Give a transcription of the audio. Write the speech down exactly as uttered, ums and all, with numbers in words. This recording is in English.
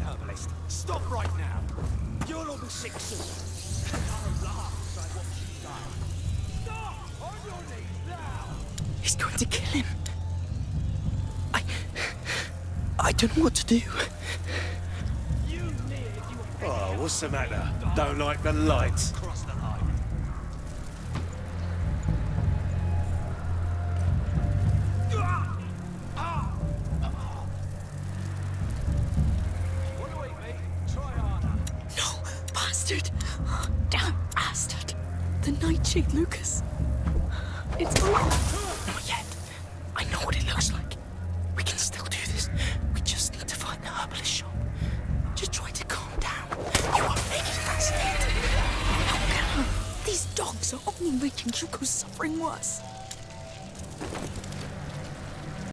herbalist. Stop right now. You're on the sick soon. Don't laugh as I watch you die. Stop! On your knees now! He's going to kill him. I... I don't know what to do. You near you Oh, what's the matter? Don't like the lights? cross the line. No, bastard! Damn bastard! The Nightshade, Lucas. It's over. Not yet. I know what it looks like. We can still do this. We just need to find the herbalist shop. Just try to calm down. You are making an accident. How can I? These dogs are only making Yuko's suffering worse.